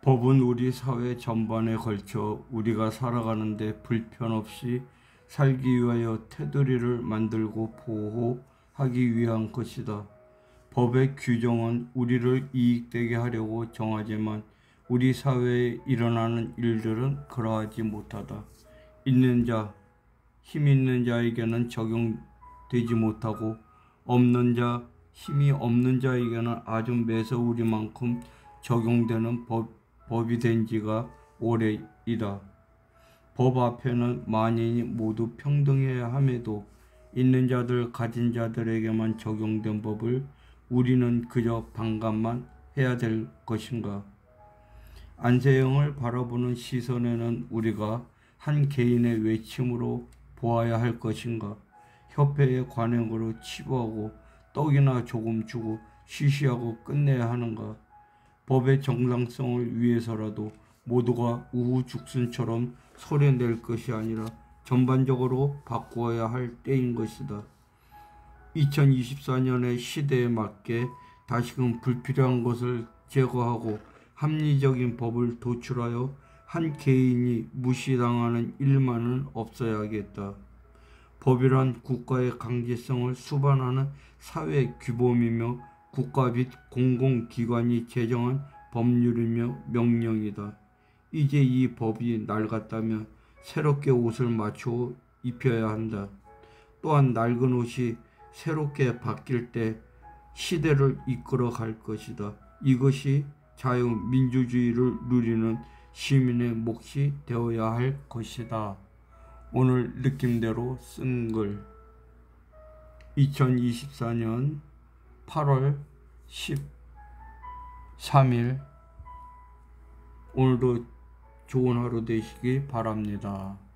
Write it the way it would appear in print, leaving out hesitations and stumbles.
법은 우리 사회 전반에 걸쳐 우리가 살아가는데 불편 없이 살기 위하여 테두리를 만들고 보호하기 위한 것이다. 법의 규정은 우리를 이익되게 하려고 정하지만 우리 사회에 일어나는 일들은 그러하지 못하다. 있는 자, 힘 있는 자에게는 적용되지 못하고 없는 자, 힘이 없는 자에게는 아주 매서우리만큼 적용되는 법이 된 지가 오래이다. 법 앞에는 만인이 모두 평등해야 함에도 있는 자들, 가진 자들에게만 적용된 법을 우리는 그저 반감만 해야 될 것인가? 안세영을 바라보는 시선에는 우리가 한 개인의 외침으로 보아야 할 것인가? 협회의 관행으로 치부하고 떡이나 조금 주고 쉬쉬하고 끝내야 하는가? 법의 정당성을 위해서라도 모두가 우후죽순처럼 소리낼 것이 아니라 전반적으로 바꾸어야 할 때인 것이다. 2024년의 시대에 맞게 다시금 불필요한 것을 제거하고 합리적인 법을 도출하여 한 개인이 무시당하는 일만은 없어야겠다. 법이란 국가의 강제성을 수반하는 사회 규범이며 국가 및 공공기관이 제정한 법률이며 명령이다. 이제 이 법이 낡았다면 새롭게 옷을 맞추어 입혀야 한다. 또한 낡은 옷이 새롭게 바뀔 때 시대를 이끌어 갈 것이다. 이것이 자유민주주의를 누리는 시민의 몫이 되어야 할 것이다. 오늘 느낌대로 쓴 글 2024년 8월 13일 오늘도 좋은 하루 되시기 바랍니다.